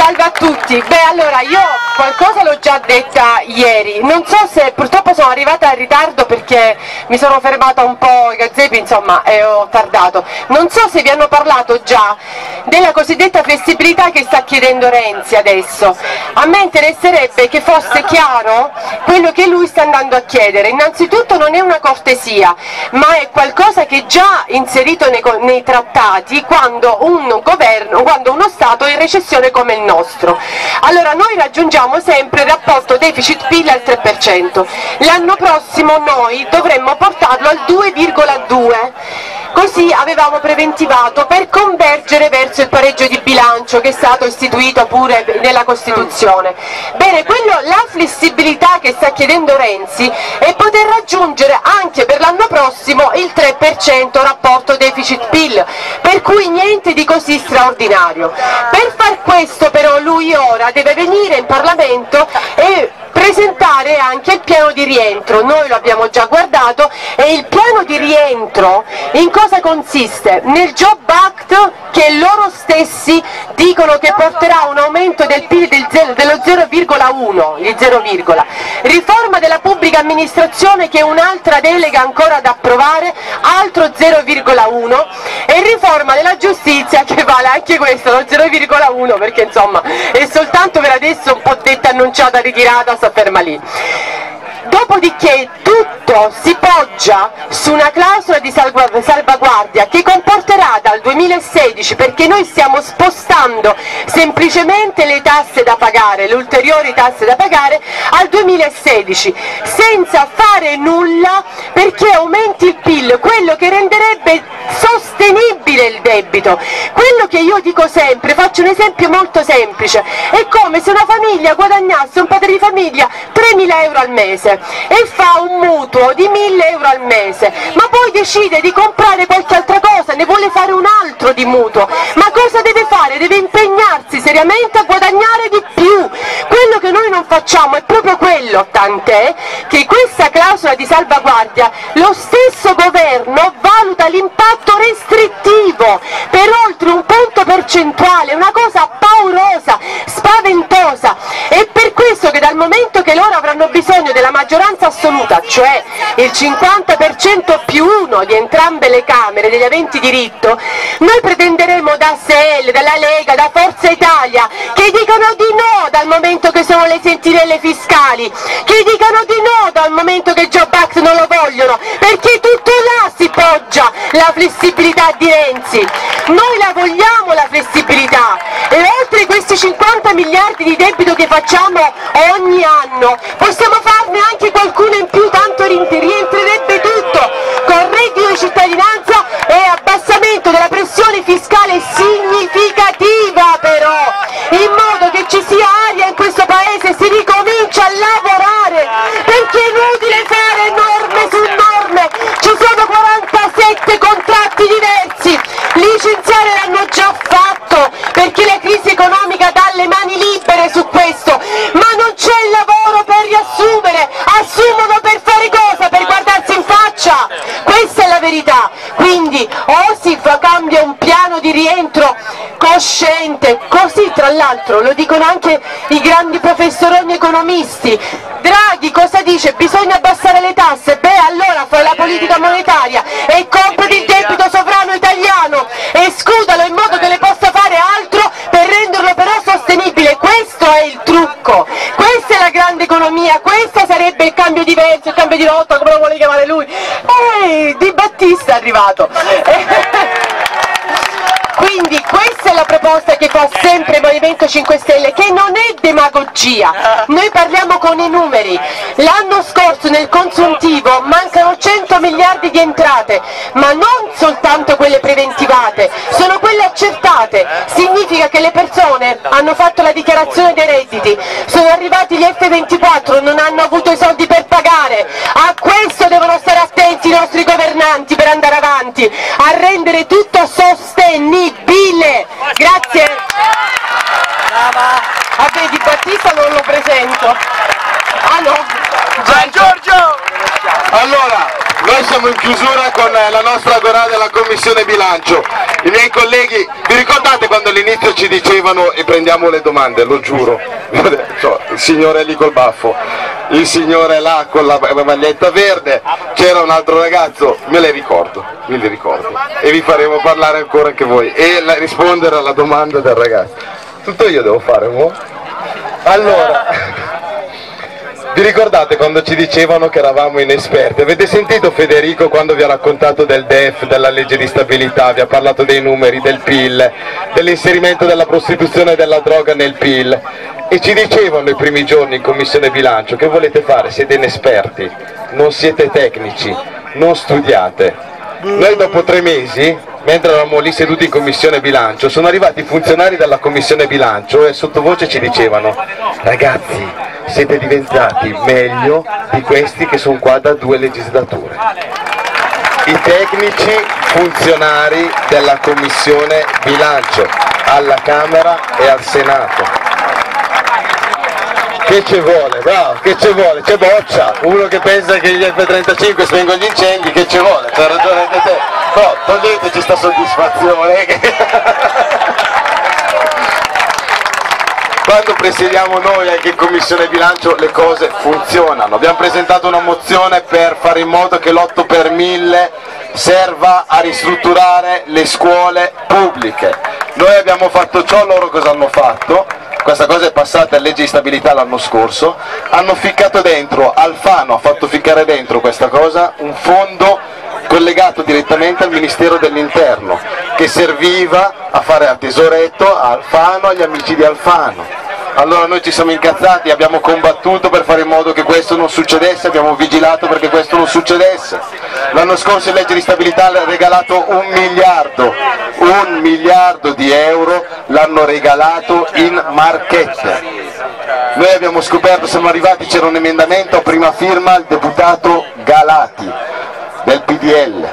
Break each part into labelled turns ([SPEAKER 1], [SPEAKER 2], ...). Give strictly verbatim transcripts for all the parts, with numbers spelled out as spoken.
[SPEAKER 1] Salve a tutti. Beh, allora io qualcosa l'ho già detta ieri, non so se purtroppo sono arrivata in ritardo perché mi sono fermata un po' ai gazepi, insomma, e ho tardato. Non so se vi hanno parlato già della cosiddetta flessibilità che sta chiedendo Renzi adesso. A me interesserebbe che fosse chiaro quello che lui sta andando a chiedere. Innanzitutto non è una cortesia, ma è qualcosa che è già inserito nei, nei trattati quando un governo, quando uno Stato è in recessione come il nostro. Allora noi raggiungiamo sempre il rapporto deficit P I L al tre per cento, l'anno prossimo noi dovremmo portarlo al due virgola due, così avevamo preventivato per convergere verso il pareggio di bilancio che è stato istituito pure nella Costituzione. Bene, quello, la flessibilità che sta chiedendo Renzi è poter raggiungere anche per l'anno prossimo il tre per cento rapporto deficit P I L, per cui niente di così straordinario. Per far questo però lui ora deve venire in Parlamento e presentare anche il piano di rientro. Noi lo abbiamo già guardato e il piano di rientro in cosa consiste? Nel Job Act che loro stessi dicono che porterà un aumento del P I L del zero, dello zero virgola uno, il zero, riforma della pubblica amministrazione che è un'altra delega ancora da approvare, altro zero virgola uno, e riforma della giustizia che vale anche questo, lo zero virgola uno, perché insomma è soltanto per adesso un po' detta, annunciata, ritirata, sta ferma lì. Dopodiché tutto si poggia su una clausola di salvaguardia che comporterà dal duemilasedici, perché noi stiamo spostando semplicemente le tasse da pagare, le ulteriori tasse da pagare, al duemilasedici, senza fare nulla perché aumenti il P I L, quello che renderebbe sostenibile il debito. Quello che io dico sempre, faccio un esempio molto semplice, è come se una famiglia guadagnasse, un padre di famiglia, tremila euro al mese e fa un mutuo di mille euro al mese, ma poi decide di comprare qualche altra cosa, ne vuole fare un altro di mutuo, ma cosa deve fare? Deve impegnarsi seriamente a guadagnare di più. Quello che noi non facciamo è proprio quello, tant'è che questa clausola di salvaguardia lo stesso governo valuta l'impatto restrittivo per oltre un punto percentuale, una cosa paurosa, spaventosa. È per questo che dal momento che loro avranno bisogno della maggioranza assoluta, cioè il cinquanta per cento più uno di entrambe le Camere degli aventi diritto, noi pretenderemo da S E L, dalla Lega, da Forza Italia che dicano di no dal momento che sono le sentinelle fiscali, che dicano di no dal momento che il Job Act non lo vogliono, perché tutto là si poggia la flessibilità di Renzi. Noi la vogliamo la flessibilità, e oltre questi cinquanta miliardi di debito che facciamo ogni anno possiamo farne anche qualcuno in più, tanto rientrerebbe tutto con reddito di cittadinanza e abbassamento della pressione fiscale significativa, però in modo che ci sia aria in questo paese e si ricomincia a lavorare, perché è inutile fare norme su norme, ci sono quarantasette contratti diversi, licenziare l'hanno già fatto perché la crisi economica dà le mani libere su questo, ma non c'è il lavoro per riassumere, assumono per fare cosa? Per guardarsi in faccia, questa è la verità. Quindi o si fa, cambia un piano di rientro cosciente, così tra l'altro lo dicono anche i grandi professoroni economisti. Draghi cosa dice? Bisogna abbassare le tasse, beh allora fai la politica monetaria e comprati il debito sovrano italiano e scudalo in modo che le possa fare altro per renderlo però sostenibile. Questo è il trucco, questa è la grande economia, questo sarebbe il cambio di verso, il cambio di rotta, come lo vuole chiamare lui. Ehi, Di Battista è arrivato. Quindi questa è la proposta che fa sempre il Movimento cinque Stelle, che non è demagogia, noi parliamo con i numeri. L'anno scorso nel consuntivo mancano cento miliardi di entrate, ma non soltanto quelle preventivate, sono quelle accertate. Significa che le persone hanno fatto la dichiarazione dei redditi, sono arrivati gli F ventiquattro, non hanno avuto i soldi per pagare. A questo devono stare attenti i nostri governanti per andare avanti, a rendere tutto sostenibile. Grazie. A te Di Battista non lo presento. Ah no.
[SPEAKER 2] Gian Giorgio! Allora, lo Noi siamo in chiusura con la nostra Agorà della Commissione Bilancio. I miei colleghi, vi ricordate quando all'inizio ci dicevano e prendiamo le domande, lo giuro, so, il signore lì col baffo, il signore là con la maglietta verde, c'era un altro ragazzo, me le ricordo, me le ricordo, e vi faremo parlare ancora anche voi e la, rispondere alla domanda del ragazzo. Tutto io devo fare, mo? Allora... Vi ricordate quando ci dicevano che eravamo inesperti? Avete sentito Federico quando vi ha raccontato del D E F, della legge di stabilità, vi ha parlato dei numeri, del P I L, dell'inserimento della prostituzione e della droga nel P I L e ci dicevano i primi giorni in Commissione Bilancio: che volete fare? Siete inesperti, non siete tecnici, non studiate. Noi dopo tre mesi, mentre eravamo lì seduti in Commissione Bilancio, sono arrivati i funzionari della Commissione Bilancio e sottovoce ci dicevano: ragazzi, siete diventati meglio di questi che sono qua da due legislature. I tecnici funzionari della Commissione Bilancio, alla Camera e al Senato. Che ci vuole? Bravo, che ci vuole? C'è Boccia, uno che pensa che gli F trentacinque spengono gli incendi, che ci vuole? C'ha ragione anche te. No, toglieteci sta soddisfazione. Quando presiediamo noi anche in Commissione Bilancio le cose funzionano. Abbiamo presentato una mozione per fare in modo che l'otto per mille serva a ristrutturare le scuole pubbliche. Noi abbiamo fatto ciò, loro cosa hanno fatto? Questa cosa è passata a legge di stabilità l'anno scorso, hanno ficcato dentro, Alfano ha fatto ficcare dentro questa cosa, un fondo collegato direttamente al Ministero dell'Interno, che serviva a fare a tesoretto a Alfano, agli amici di Alfano. Allora noi ci siamo incazzati, abbiamo combattuto per fare in modo che questo non succedesse, abbiamo vigilato perché questo non succedesse. L'anno scorso in legge di stabilità hanno regalato un miliardo, un miliardo di euro l'hanno regalato in marchette. Noi abbiamo scoperto, siamo arrivati, c'era un emendamento a prima firma il deputato Galati del P D L.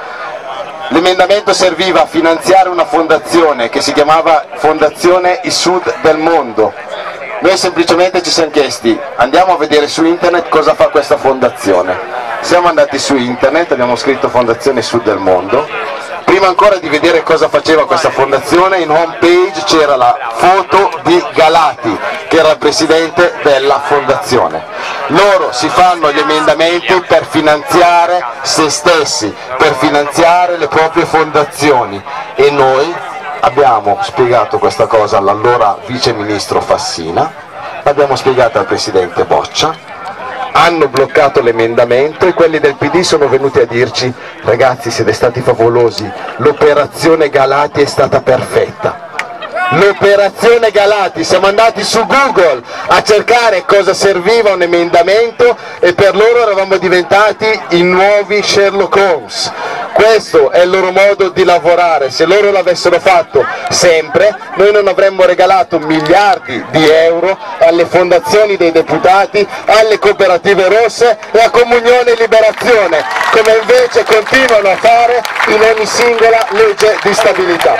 [SPEAKER 2] L'emendamento serviva a finanziare una fondazione che si chiamava Fondazione I Sud del Mondo. Noi semplicemente ci siamo chiesti, andiamo a vedere su internet cosa fa questa fondazione. Siamo andati su internet, abbiamo scritto Fondazione Sud del Mondo. Prima ancora di vedere cosa faceva questa fondazione, in home page c'era la foto di Galati, che era il presidente della fondazione. Loro si fanno gli emendamenti per finanziare se stessi, per finanziare le proprie fondazioni, e noi abbiamo spiegato questa cosa all'allora vice ministro Fassina, l'abbiamo spiegata al presidente Boccia, hanno bloccato l'emendamento e quelli del P D sono venuti a dirci: ragazzi, siete stati favolosi, l'operazione Galati è stata perfetta. L'operazione Galati, siamo andati su Google a cercare cosa serviva un emendamento e per loro eravamo diventati i nuovi Sherlock Holmes. Questo è il loro modo di lavorare. Se loro l'avessero fatto sempre, noi non avremmo regalato miliardi di euro alle fondazioni dei deputati, alle cooperative rosse e a Comunione e Liberazione, come invece continuano a fare in ogni singola legge di stabilità.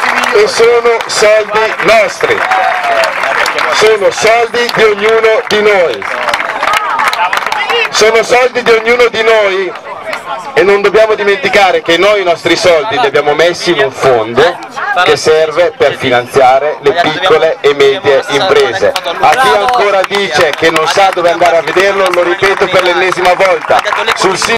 [SPEAKER 2] E sono soldi nostri, sono soldi di ognuno di noi, sono soldi di ognuno di noi. E non dobbiamo dimenticare che noi i nostri soldi li abbiamo messi in un fondo che serve per finanziare le piccole e medie imprese. A chi ancora dice che non sa dove andare a vederlo, lo ripeto per l'ennesima volta, sul sito